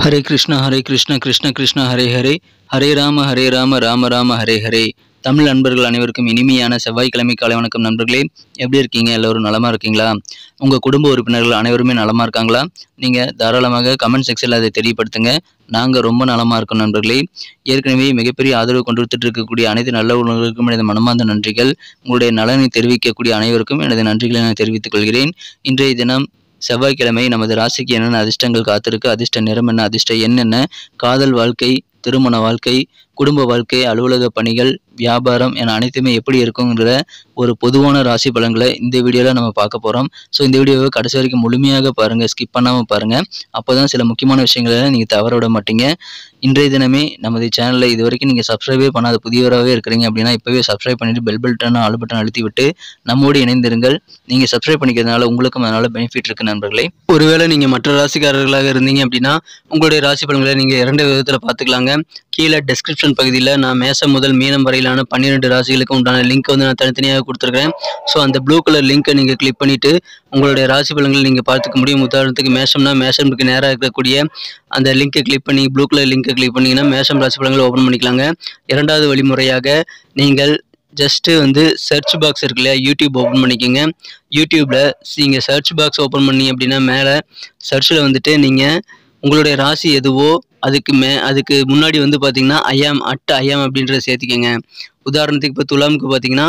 ஹரே கிருஷ்ணா கிருஷ்ண கிருஷ்ண ஹரே ஹரே, ஹரே ராம ராம ராம ஹரே ஹரே. தமிழ் நண்பர்கள் அனைவருக்கும் இனிமையான செவ்வாய்க்கிழமை காலை வணக்கம் நண்பர்களே. எப்படி இருக்கீங்க? எல்லோரும் நலமா இருக்கீங்களா? உங்கள் குடும்ப உறுப்பினர்கள் அனைவருமே நலமா இருக்காங்களா? நீங்கள் தாராளமாக கமெண்ட் செக்ஷனில் அதை தெரியப்படுத்துங்க. நாங்கள் ரொம்ப நலமாக இருக்கோம் நண்பர்களே. ஏற்கனவே மிகப்பெரிய ஆதரவு கொண்டு இருக்கக்கூடிய அனைத்து நல்ல உள்ளவர்களுக்கும் எனது மனமார்ந்த நன்றிகள். உங்களுடைய நலனை தெரிவிக்கக்கூடிய அனைவருக்கும் எனது நன்றிகளை நான் தெரிவித்துக் கொள்கிறேன். இன்றைய தினம் செவ்வாய்க்கிழமை நமது ராசிக்கு என்னென்ன அதிர்ஷ்டங்கள் காத்திருக்கு, அதிர்ஷ்ட நிறம் என்ன, அதிர்ஷ்ட எண் என்ன, காதல் வாழ்க்கை, திருமண வாழ்க்கை, குடும்ப வாழ்க்கை, அலுவலக பணிகள், வியாபாரம் என அனைத்துமே எப்படி இருக்குங்கிற ஒரு பொதுவான ராசி பலன்களை இந்த வீடியோவில் நம்ம பார்க்க போகிறோம். ஸோ இந்த வீடியோவை கடைசி வரைக்கும் முழுமையாக பாருங்கள், ஸ்கிப் பண்ணாமல் பாருங்கள். அப்போ தான் சில முக்கியமான விஷயங்களை நீங்கள் தவற விட மாட்டீங்க. இன்றைய தினமே நமது சேனலில் இது வரைக்கும் நீங்கள் சப்ஸ்கிரைபே பண்ணாத புதியவராகவே இருக்கிறீங்க அப்படின்னா இப்போவே சப்ஸ்கிரைப் பண்ணிவிட்டு பெல் பட்டன் ஆல் பட்டன் அழுத்தி விட்டு நம்மோடு இணைந்திருங்கள். நீங்கள் சப்ஸ்கிரைப் பண்ணிக்கிறதுனால உங்களுக்கும் அதனால் பெனிஃபிட் இருக்குது நண்பர்களே. ஒருவேளை நீங்கள் மற்ற ராசிக்காரர்களாக இருந்தீங்க அப்படின்னா உங்களுடைய ராசி பலன்களை நீங்கள் 2 விதத்தில் பார்த்துக்கலாங்க. கீழே டெஸ்கிரிப்ஷன் பகுதியில் நான் மேசம் முதல் மீனம் வரையிலான 12 ராசிகளுக்கு உண்டான லிங்க் வந்து நான் தனித்தனியாக கொடுத்துருக்கேன். ஸோ அந்த ப்ளூ கலர் லிங்க்கை நீங்கள் கிளிக் பண்ணிவிட்டு உங்களுடைய ராசி பலன்களை நீங்கள் பார்த்துக்க முடியும். உதாரணத்துக்கு மேஷம்னா மேஷம்க்கு நேராக இருக்கக்கூடிய அந்த லிங்க்கை கிளிக் பண்ணி ப்ளூ கலர் லிங்க்கை கிளிக் பண்ணிங்கன்னா மேஷம் ராசி பலன்களை ஓப்பன் பண்ணிக்கலாங்க. இரண்டாவது வழிமுறையாக நீங்கள் ஜஸ்ட்டு வந்து சர்ச் பாக்ஸ் இருக்கு இல்லையா, யூடியூப் ஓப்பன் பண்ணிக்கோங்க. யூடியூப்பில் நீங்கள் சர்ச் பாக்ஸ் ஓப்பன் பண்ணி அப்படின்னா மேலே சர்ச்சில் வந்துட்டு நீங்கள் உங்களுடைய ராசி எதுவோ அதுக்கு முன்னாடி வந்து பார்த்தீங்கன்னா ஐயாம் அப்படின்றத சேர்த்திக்கங்க. உதாரணத்துக்கு இப்போ துலாமுக்கு பார்த்தீங்கன்னா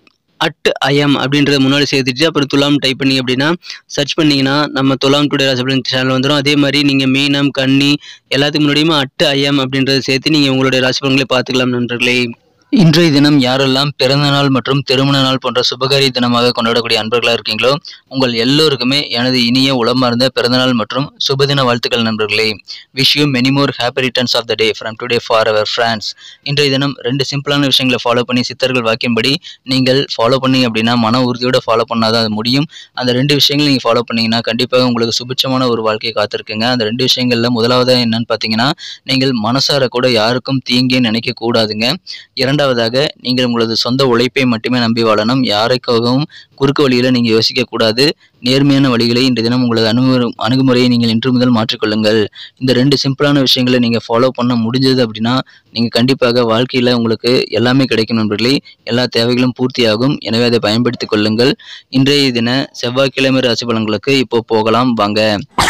ஐஎம் அப்படின்றத முன்னாடி சேர்த்துட்டு அப்புறம் துலாம் டைப் பண்ணி அப்படின்னா சர்ச் பண்ணிங்கன்னா நம்ம துலாம் டுடே ராசி பலன் சேனல் வந்துடும். அதே மாதிரி நீங்கள் மீனம் கன்னி எல்லாத்துக்கு முன்னாடியுமே ஐஎம் அப்படின்றத சேர்த்து நீங்கள் உங்களுடைய ராசி பலன்களை பார்த்துக்கலாம் நண்பர்களே. இன்றைய தினம் யாரெல்லாம் பிறந்த நாள் மற்றும் திருமண நாள் போன்ற சுபகாரிய தினமாக கொண்டாடக்கூடிய அன்பர்களாக இருக்கீங்களோ உங்கள் எல்லோருக்குமே எனது இனிய உளமார்ந்த பிறந்தநாள் மற்றும் சுபதின வாழ்த்துக்கள் நண்பர்களே. Wish you many more happy returns of the day from today for our friends. இன்றைய தினம் 2 சிம்பிளான விஷயங்களை ஃபாலோ பண்ணி சித்தர்கள் வாக்கியம்படி நீங்கள் ஃபாலோ பண்ணி அப்படின்னா மன உறுதியோடு ஃபாலோ பண்ணாதான் அது முடியும். அந்த 2 விஷயங்கள் நீங்கள் ஃபாலோ பண்ணிங்கன்னா கண்டிப்பாக உங்களுக்கு சுபிட்சமான ஒரு வாழ்க்கையை காத்திருக்குங்க. அந்த 2 விஷயங்களில் முதலாவதாக என்னன்னு பார்த்தீங்கன்னா நீங்கள் மனசார கூட யாருக்கும் தீங்கே நினைக்கக்கூடாதுங்க. இரண்டாவதாக நீங்கள் உங்களது சொந்த உழைப்பை மட்டுமே நம்பி வாழணும். யாருக்காகவும் குறுக்கு வழியில் நீங்கள் யோசிக்கக்கூடாது. நேர்மையான வழிகளை இன்றைய தினம் உங்களது அணுகுமுறையை நீங்கள் இன்று முதல் மாற்றிக்கொள்ளுங்கள். இந்த 2 சிம்பிளான விஷயங்களை நீங்கள் ஃபாலோ பண்ண முடிஞ்சது அப்படின்னா நீங்கள் கண்டிப்பாக வாழ்க்கையில் உங்களுக்கு எல்லாமே கிடைக்கும் நண்பர்களே. எல்லா தேவைகளும் பூர்த்தியாகும். எனவே அதை பயன்படுத்திக் கொள்ளுங்கள். இன்றைய தின செவ்வாய்க்கிழமை ராசி பலன்களுக்கு இப்போ போகலாம் வாங்க.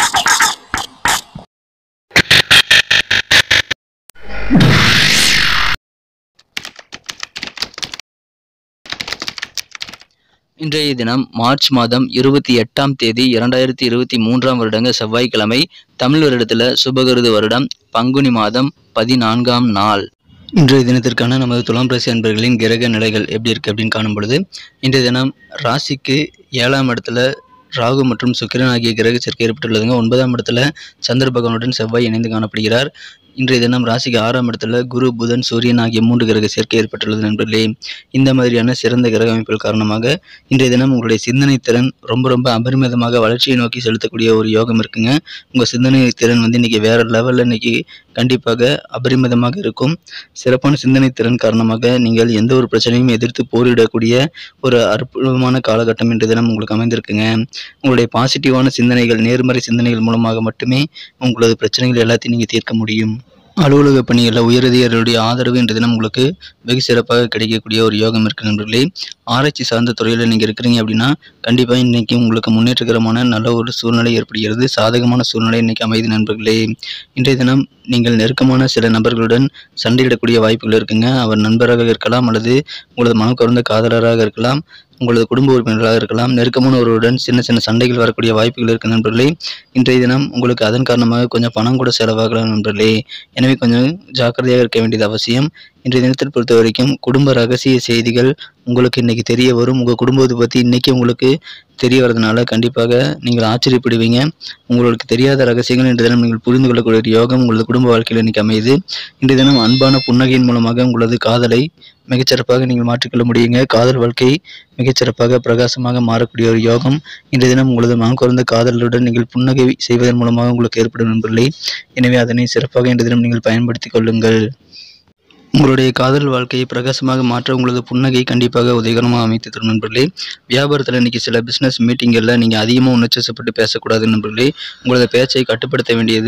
இன்றைய தினம் மார்ச் மாதம் 28ஆம் தேதி 2023ஆம் வருடங்க செவ்வாய்க்கிழமை. தமிழ் வருடத்தில் சுபகிருது வருடம் பங்குனி மாதம் 14ஆம் நாள். இன்றைய தினத்திற்கான நமது துலாம் ராசி அன்பர்களின் கிரக நிலைகள் எப்படி இருக்குது அப்படின்னு காணும் பொழுது இன்றைய தினம் ராசிக்கு 7ஆம் இடத்துல ராகு மற்றும் சுக்கிரன் ஆகிய கிரக சேர்க்கை ஏற்பட்டுள்ளதுங்க. 9ஆம் இடத்துல சந்திர பகவானுடன் செவ்வாய் இணைந்து காணப்படுகிறார். இன்றைய தினம் ராசிக்கு 6ஆம் இடத்துல குரு புதன் சூரியன் ஆகிய 3 கிரக சேர்க்கை ஏற்பட்டுள்ளது நண்பர்களே. இந்த மாதிரியான சிறந்த கிரக அமைப்புகள் காரணமாக இன்றைய தினம் உங்களுடைய சிந்தனை திறன் ரொம்ப அபரிமிதமாக வளர்ச்சியை நோக்கி செலுத்தக்கூடிய ஒரு யோகம் இருக்குங்க. உங்கள் சிந்தனை திறன் வந்து இன்றைக்கி வேறு லெவலில் இன்றைக்கி கண்டிப்பாக அபரிமிதமாக இருக்கும். சிறப்பான சிந்தனை திறன் காரணமாக நீங்கள் எந்த ஒரு பிரச்சனையும் எதிர்த்து போரிடக்கூடிய ஒரு அற்புதமான காலகட்டம் இன்றைய தினம் உங்களுக்கு அமைந்திருக்குங்க. உங்களுடைய பாசிட்டிவான சிந்தனைகள், நேர்மறை சிந்தனைகள் மூலமாக மட்டுமே உங்களது பிரச்சனைகள் எல்லாத்தையும் நீங்கள் தீர்க்க முடியும். அலுவலக பணிகளில் உயரதிகாரிகளுடைய ஆதரவு இன்றைய தினம் உங்களுக்கு வெகு சிறப்பாக கிடைக்கக்கூடிய ஒரு யோகம் இருக்குது நண்பர்களே. ஆராய்ச்சி சார்ந்த துறையில் நீங்கள் இருக்கிறீங்க அப்படின்னா கண்டிப்பாக இன்றைக்கி உங்களுக்கு முன்னேற்றகரமான நல்ல ஒரு சூழ்நிலை ஏற்படுகிறது. சாதகமான சூழ்நிலை இன்றைக்கி அமைதி நண்பர்களே. இன்றைய தினம் நீங்கள் நெருக்கமான சில நபர்களுடன் சண்டையிடக்கூடிய வாய்ப்புகள் இருக்குங்க. அவர் நண்பராக இருக்கலாம் அல்லது உங்களது மனம் கவர்ந்த காதலராக இருக்கலாம், உங்களது குடும்ப உறுப்பினர்களாக இருக்கலாம். நெருக்கமான ஒருவருடன் சின்ன சண்டைகள் வரக்கூடிய வாய்ப்புகள் இருக்குது நண்பர்களே. இன்றைய தினம் உங்களுக்கு அதன் காரணமாக கொஞ்சம் பணம் கூட செலவாகலாம் நண்பர்களே. எனவே கொஞ்சம் ஜாக்கிரதையாக இருக்க வேண்டியது அவசியம். இன்றைய தினத்தை பொறுத்த வரைக்கும் குடும்ப ரகசிய செய்திகள் உங்களுக்கு இன்றைக்கி தெரிய வரும். உங்கள் குடும்பத்தை பற்றி இன்றைக்கி உங்களுக்கு தெரிய வரதுனால கண்டிப்பாக நீங்கள் ஆச்சரியப்படுவீங்க. உங்களுக்கு தெரியாத ரகசியங்கள் இன்றைய தினம் நீங்கள் புரிந்து கொள்ளக்கூடிய யோகம் உங்களது குடும்ப வாழ்க்கையில் இன்றைக்கி அமையுது. இன்றைய தினம் அன்பான புன்னகையின் மூலமாக உங்களது காதலை மிகச்சிறப்பாக நீங்கள் மாற்றிக்கொள்ள முடியுங்க. காதல் வாழ்க்கை மிகச்சிறப்பாக பிரகாசமாக மாறக்கூடிய ஒரு யோகம் இன்றைய தினம் உங்களது மனம் கவர்ந்த காதலுடன் நீங்கள் புன்னகை செய்வதன் மூலமாக உங்களுக்கு ஏற்படும் நண்பர்களே. எனவே அதனை சிறப்பாக இன்றைய தினம் நீங்கள் பயன்படுத்திக் கொள்ளுங்கள். உங்களுடைய காதல் வாழ்க்கையை பிரகாசமாக மாற்ற உங்களது புன்னகை கண்டிப்பாக உதயகரமாக அமைத்து தரும் நண்பர்களே. வியாபாரத்தில் இன்றைக்கி சில பிஸ்னஸ் மீட்டிங்களில் நீங்கள் அதிகமாக உணர்ச்சிப்பட்டு பேசக்கூடாது நண்பர்களே. உங்களது பேச்சை கட்டுப்படுத்த வேண்டியது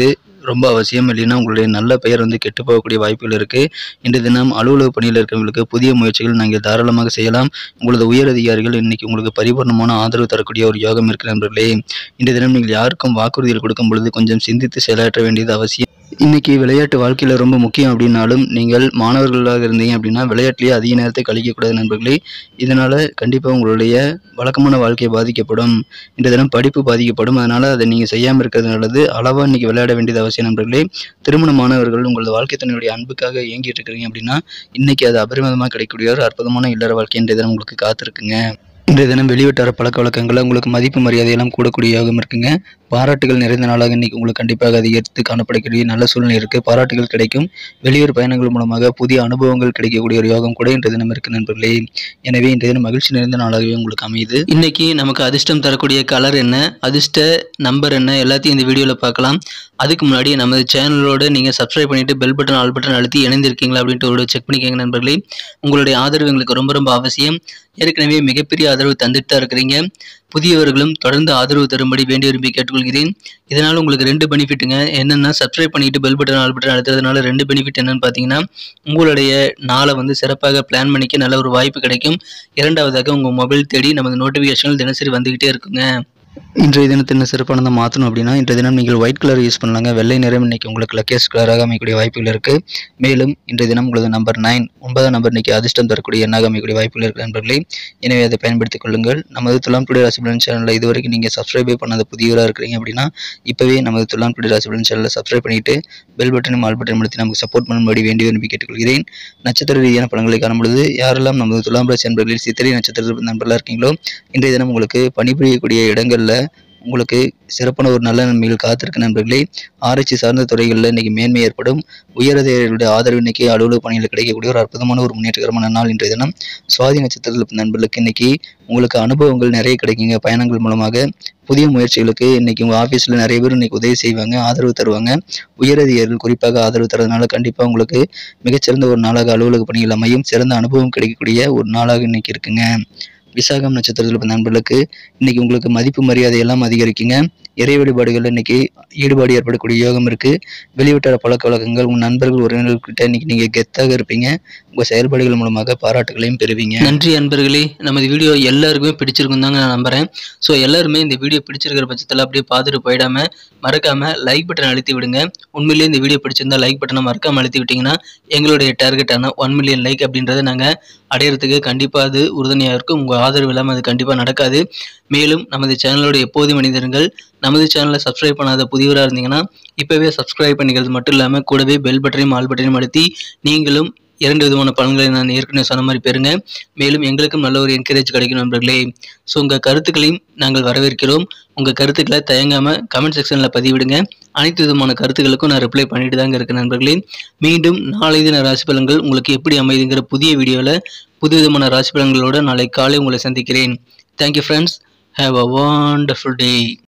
ரொம்ப அவசியம். இல்லைன்னா உங்களுடைய நல்ல பெயர் வந்து கெட்டு போகக்கூடிய வாய்ப்புகள் இருக்குது. இன்றைய தினம் அலுவலக பணியில் இருக்கிறவங்களுக்கு புதிய முயற்சிகள் நீங்கள் தாராளமாக செய்யலாம். உங்களது உயர் அதிகாரிகள் இன்னைக்கு உங்களுக்கு பரிபூர்ணமான ஆதரவு தரக்கூடிய ஒரு யோகம் இருக்கிற நண்பர்களே. இன்றைய தினம் நீங்கள் யாருக்கும் வாக்குறுதிகள் கொடுக்கும் பொழுது கொஞ்சம் சிந்தித்து செயலாற்ற வேண்டியது அவசியம். இன்னைக்கு விளையாட்டு வாழ்க்கையில் ரொம்ப முக்கியம் அப்படின்னாலும் நீங்கள் மாணவர்களாக இருந்தீங்க அப்படின்னா விளையாட்டிலேயே அதிக நேரத்தை கழிக்கக்கூடாது நண்பர்களே. இதனால் கண்டிப்பாக உங்களுடைய வழக்கமான வாழ்க்கை பாதிக்கப்படும். இந்த தினம் படிப்பு பாதிக்கப்படும். அதனால் அதை நீங்கள் செய்யாமல் இருக்கிறது நல்லது. அளவாக இன்றைக்கி விளையாட வேண்டியது அவசியம் நண்பர்களே. திருமணமானவர்கள் உங்களது வாழ்க்கை தன்னுடைய அன்புக்காக இயங்கிட்டு இருக்கிறீங்க அப்படின்னா இன்றைக்கி அது அபரிமிதமாக கிடைக்கக்கூடிய ஒரு அற்புதமான இல்லற வாழ்க்கை இன்றைய தினம் உங்களுக்கு காத்திருக்குங்க. இன்றைய தினம் வெளிவட்டார பழக்க வழக்கங்களை உங்களுக்கு மதிப்பு மரியாதையெல்லாம் கூடக்கூடிய யோகம் இருக்குங்க. பாராட்டுகள் நிறைந்த நாளாக இன்றைக்கி உங்களுக்கு கண்டிப்பாக அதிகரித்து காணப்படக்கூடிய நல்ல சூழ்நிலை இருக்குது. பாராட்டுகள் கிடைக்கும். வெளியூர் பயணங்கள் மூலமாக புதிய அனுபவங்கள் கிடைக்கக்கூடிய ஒரு யோகம் கூட இன்றைய தினம் இருக்குது நண்பர்களே. எனவே இன்றைய தினம் மகிழ்ச்சி நிறைந்த நாளாகவே உங்களுக்கு அமையுது. இன்றைக்கி நமக்கு அதிர்ஷ்டம் தரக்கூடிய கலர் என்ன, அதிர்ஷ்ட நம்பர் என்ன, எல்லாத்தையும் இந்த வீடியோவில் பார்க்கலாம். அதுக்கு முன்னாடி நமது சேனலோடு நீங்கள் சப்ஸ்கிரைப் பண்ணிவிட்டு பெல் பட்டன் ஆல் பட்டன் அழுத்தி இணைந்திருக்கீங்களா அப்படின்ட்டு ஒரு செக் பண்ணிக்கோங்க நண்பர்களே. உங்களுடைய ஆதரவு எங்களுக்கு ரொம்ப ரொம்ப அவசியம். ஏற்கனவே மிகப்பெரிய ஆதரவு தந்துட்டு தான் இருக்கிறீங்க. புதியவர்களும் தொடர்ந்து ஆதரவு தரும்படி வேண்டி விரும்பி கேட்டுக்கொள்கிறேன். இதனால் உங்களுக்கு 2 பெனிஃபிட்டுங்க. என்னென்னா சப்ஸ்கிரைப் பண்ணிவிட்டு பெல் பட்டன் ஆல் பட்டன் அழுத்துறதுனால 2 பெனிஃபிட் என்னென்னு பார்த்தீங்கன்னா உங்களுடைய நாளை வந்து சிறப்பாக பிளான் பண்ணிக்க நல்ல ஒரு வாய்ப்பு கிடைக்கும். இரண்டாவதாக உங்கள் மொபைல் தேடி நமது நோட்டிஃபிகேஷன்கள் தினசரி வந்துக்கிட்டே இருக்குங்க. இன்றைய தினத்தை என்ன சிறப்பானதை மாற்றணும் அப்படின்னா இன்றைய தினம் நீங்கள் ஒயிட் கலர் யூஸ் பண்ணலாங்க. வெள்ளை நிறம் இன்றைக்கி உங்களுக்கு லக்கேஸ்ட் கலராக அமைக்கக்கூடிய வாய்ப்புகள் இருக்குது. மேலும் இன்றைய தினம் உங்களது நம்பர் 9 9ஆம் நம்பர் இன்றைக்கி அதிர்ஷ்டம் தரக்கூடிய எண்ணாக அமைக்கக்கூடிய வாய்ப்புகள் இருக்குது நண்பர்களே. எனவே அதை பயன்படுத்திக் கொள்ளுங்கள். நமது துலாம் டுடே ராசி பலன் சேனலில் இதுவரைக்கும் நீங்கள் சப்ஸ்கிரைபே பண்ணாத புதியவராக இருக்கிறீங்க அப்படின்னா இப்போவே நமது துலாம் டுடே ராசி பலன் சேனலில் சப்ஸ்கிரைப் பண்ணிவிட்டு பெல் பட்டனும் ஆல் பட்டன் அழுத்தி நமக்கு சப்போர்ட் பண்ணும்படி வேண்டி விரும்பி கேட்டுக்கொள்கிறேன். நட்சத்திர ரீதியான பலன்களை காணும்பொழுது யாரெல்லாம் நமது துலாம் ராசி நண்பர்களில் சித்திரை நட்சத்திர நண்பர்களாக இருக்கீங்களோ இன்றைய தினம் உங்களுக்கு பணிபுரியக்கூடிய இடங்களில் உங்களுக்கு சிறப்பான ஒரு நல்ல நன்மைகள் காத்திருக்கு நண்பர்களே. ஆராய்ச்சி சார்ந்த துறைகளில் இன்றைக்கி மேன்மை ஏற்படும். உயரதிகாரிகளுடைய ஆதரவு இன்றைக்கி அலுவலக பணியில் கிடைக்கக்கூடிய ஒரு அற்புதமான ஒரு முன்னேற்றகரமான நாள் இன்றைய தினம். சுவாதி நட்சத்திரத்தில் நண்பர்களுக்கு இன்றைக்கி உங்களுக்கு அனுபவங்கள் நிறைய கிடைக்குங்க. பயணங்கள் மூலமாக புதிய முயற்சிகளுக்கு இன்றைக்கி உங்கள் ஆஃபீஸில் நிறைய பேர் இன்றைக்கி உதவி செய்வாங்க, ஆதரவு தருவாங்க. உயரதிகாரிகள் குறிப்பாக ஆதரவு தரதுனால கண்டிப்பாக உங்களுக்கு மிகச்சிறந்த ஒரு நாளாக அலுவலக பணிகள் அமையும். சிறந்த அனுபவம் கிடைக்கக்கூடிய ஒரு நாளாக இன்றைக்கி இருக்குங்க. விசாகம் நட்சத்திரத்தில் நண்பர்களுக்கு இன்றைக்கி உங்களுக்கு மதிப்பு மரியாதை எல்லாம் அதிகரிக்குங்க. இறை வழிபாடுகள் இன்றைக்கி ஈடுபாடு ஏற்படக்கூடிய யோகம் இருக்குது. வெளிவட்டார பழக்க வழக்கங்கள் உங்கள் நண்பர்கள் உறவினர்கிட்ட இன்றைக்கி நீங்கள் கெத்தாக இருப்பீங்க. உங்கள் செயல்பாடுகள் மூலமாக பாராட்டுகளையும் பெறுவீங்க. நன்றி அன்பர்களே. நமது வீடியோ எல்லாருக்குமே பிடிச்சிருக்கும் தாங்க நான் நம்புகிறேன். ஸோ எல்லாருமே இந்த வீடியோ பிடிச்சிருக்கிற பட்சத்தில் அப்படியே பார்த்துட்டு போயிடாமல் மறக்காமல் லைக் பட்டன் அழுத்தி விடுங்க. உண்மையிலேயே இந்த வீடியோ பிடிச்சிருந்தா லைக் பட்டனை மறக்காமல் அழுத்தி விட்டிங்கன்னா எங்களுடைய டார்கெட்டான 1 மில்லியன் லைக் அப்படின்றத நாங்கள் அடையிறதுக்கு கண்டிப்பாக அது உறுதுணையாக இருக்கும். உங்கள் ஆதரவு இல்லாமல் அது கண்டிப்பாக நடக்காது. மேலும் நமது சேனலோட எப்போது மனிதர்கள் நமது சேனலை சப்ஸ்கிரைப் பண்ணாத புதியவராக இருந்தீங்கன்னா இப்போவே சப்ஸ்கிரைப் பண்ணிக்கிறது மட்டும் இல்லாமல் கூடவே பெல் பட்டனையும் ஆல் பட்டனையும் அழுத்தி நீங்களும் 2 விதமான பலன்களை நான் ஏற்கனவே சொன்ன மாதிரி பெறுங்க. மேலும் எங்களுக்கும் நல்ல ஒரு என்கரேஜ் கிடைக்கும் நண்பர்களே. ஸோ உங்கள் கருத்துக்களையும் நாங்கள் வரவேற்கிறோம். உங்கள் கருத்துக்களை தயங்காமல் கமெண்ட் செக்ஷனில் பதிவிடுங்க. அனைத்து விதமான கருத்துக்களுக்கும் நான் ரிப்ளை பண்ணிட்டு தாங்க இருக்கேன் நண்பர்களே. மீண்டும் நாளை தின ராசி பலன்கள் உங்களுக்கு எப்படி அமைதுங்கிற புதிய வீடியோவில் புது விதமான ராசி பலன்களோடு நாளை காலை உங்களை சந்திக்கிறேன். Thank you friends. Have a wonderful day.